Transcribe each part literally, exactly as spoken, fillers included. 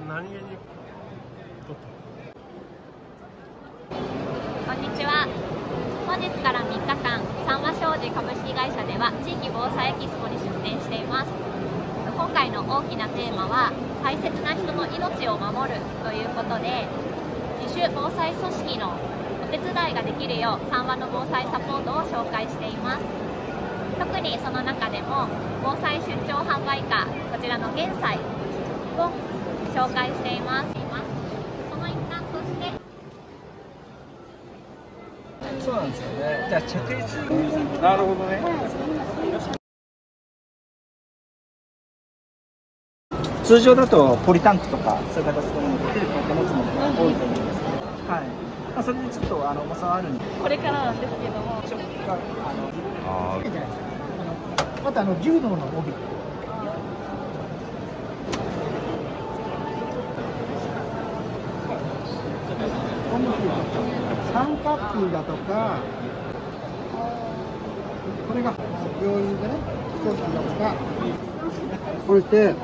何気にこんにちは。本日からみっかかん、三和商事株式会社では地域防災エキスポに出展しています。今回の大きなテーマは、大切な人の命を守るということで、自主防災組織のお手伝いができるよう、三和の防災サポートを紹介しています。特にその中でも、防災出張販売カー、こちらの現在を紹介しています。その一環として、 そうなんですよね。じゃあ着実なるほどね。通常だとポリタンクとかそういう形のもので持つものが多いと思うんですけど、はい。まあそれでちょっとあの重さはあるんで。 これからなんですけども、 ちょっとあのあいいじゃないですか。あのまたあの柔道の帯。三角巾だとか、これが病院でね、一つのやつが、これで、うん、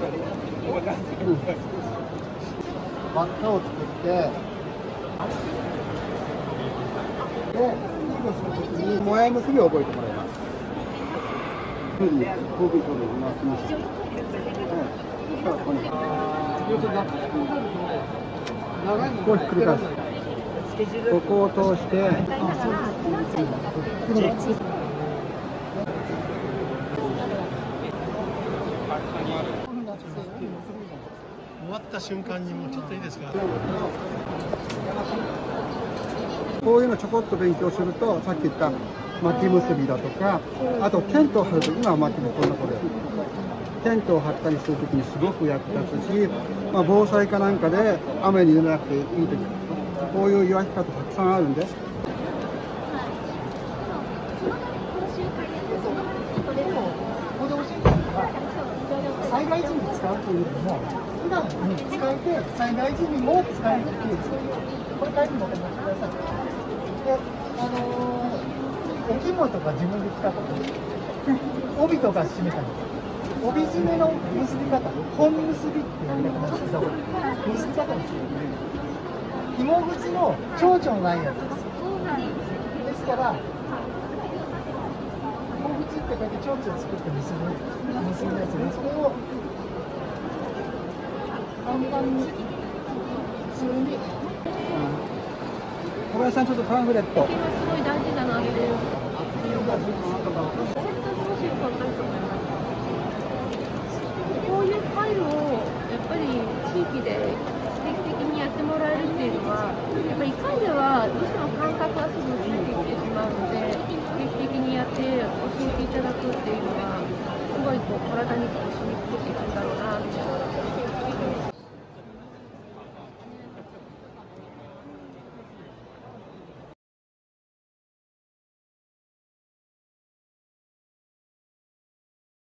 輪っかを作って、で、救護するときに、もやい結びを覚えてもらいます。ふうに、こういうことで回しました。うん。そしたらここに。こうひっくり返す。ここを通して、終わった瞬間にもうちょっといいですか。 こういうのちょこっと勉強すると、さっき言った巻き結びだとか、あとテントを張るとき、今は巻きもこんなこれ。テントを張ったりするときにすごく役立つし、まあ、防災かなんかで雨に濡れなくていいとき、こういう言われ方たくさんあるんで。災害時に使うというよりも、普段に使えて、災害時にも使えるっていう、これ書いてもらってください。で、あのー、お着物とか自分で使ったと帯とか締めたり、帯締めの結び方、本結びってやり方なんですけど、結び方ですよね。紐口の蝶々ないやつです。ですから、紐口ってこうやって蝶々作って結ぶ、結ぶやつで、それを簡単に、普通に、小林さん、ちょっとパンフレット。 すごい大事だなって。こういう回路をやっぱり地域で定期的にやってもらえるっていうのは、やっぱりいっかいではどうしても感覚はすぐついてきてしまうので、定期的にやって教えていただくっていうのは、すごいこう体にこう